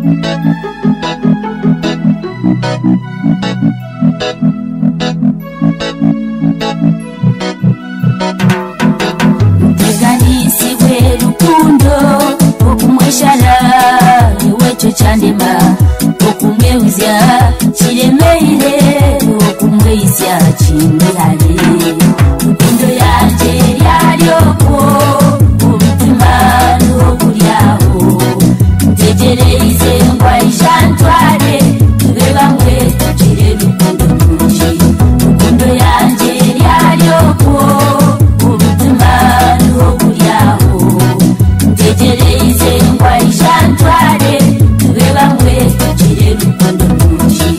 Chandema okumweuzya kiremeire okumweisya kindihare rukundo yanje yaryoko umutima n'okuryaho ntegereze ngwa ijantware tube bamwe tukire rukundo rwinshi rukundo yanje yaryoko umutima n'okuryaho ntegereze ngwa ijantware bamwe tukire rukundo rwinshi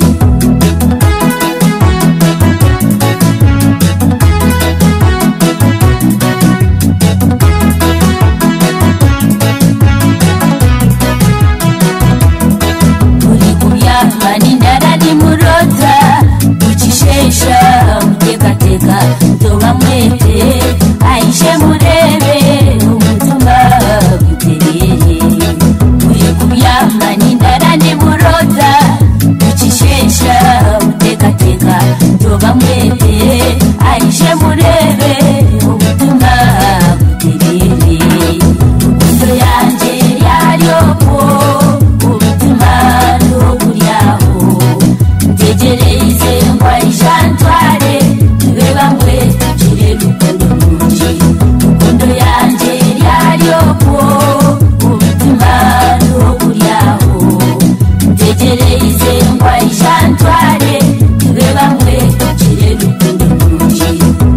uri kubyama n'indara nimurota ukishesha mutekateka ndoba mwete aishe murebe umutima gwiterere uri kubyama n'indara nimurota ukishesha mutekateka ndoba mwete aishe murebe umutima gwiterere rukundo yanje yaryoko umutima n'okuryaho ntegereze ngwa ijantware tube bamwe tukire rukundo rwinshi rukundo yanje yaryoko umutima n'okuryaho ntegereze ngwa ijantware tube bamwe tukire rukundo rwinshi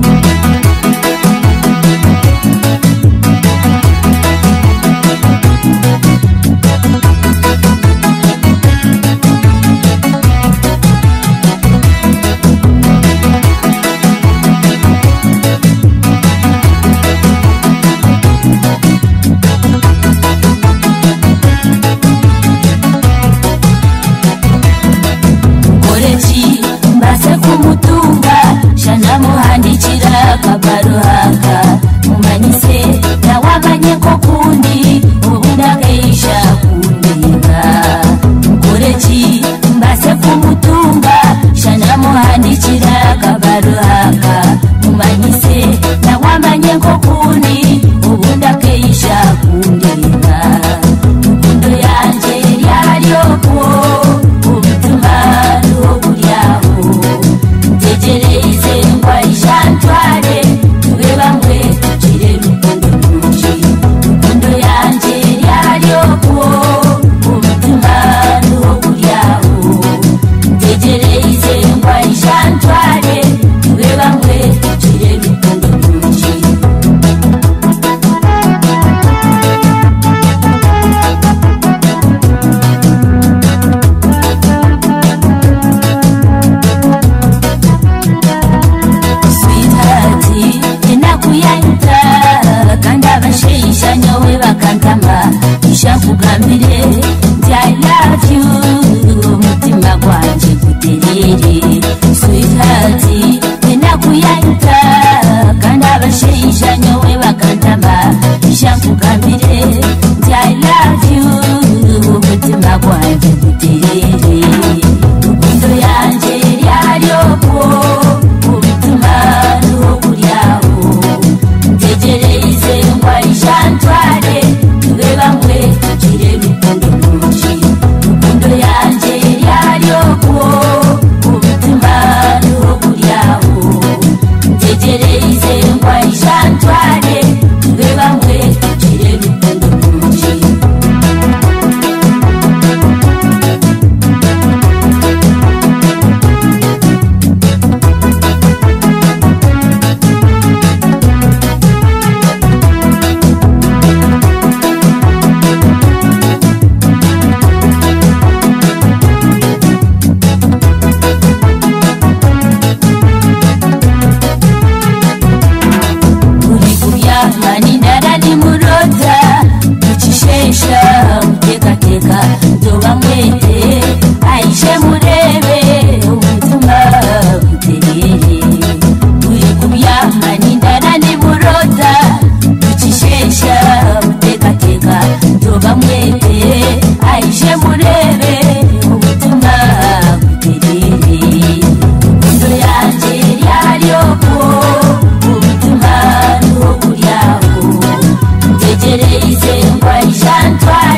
kumutunga shana muhandikira kabaruhanga mumanyise nawamanye ko kundi ubundakeisha kundinga mukoreki mbase kumutunga shana muhandikira kabaruhanga mumanyise nawamanye ko kundi ubundakeisha kundinga rukundo yanje yaryoko umutima n'okuryaho ntegereze ngwa ijantware tube bamwe tukire rukundo rwinshi rukundo yanje yaryoko umutima n'okuryaho ntegereze ngwa ijantware tube bamwe tukire rukundo rwinshi kuyanta kandi abasheisha nyowe bakantama ishakugambire nti I love you umutima gwanje guterere sweetheart ninakuyanta kandi abasheisha nyowe bakantama ishakugambire nti I love you umutima gwanje guterere rukundo yanje yaryoko umutima n'okuryaho ntegereze ngwa ijantware tube bamwe tukire rukundo imbere y'isengwa ijantwara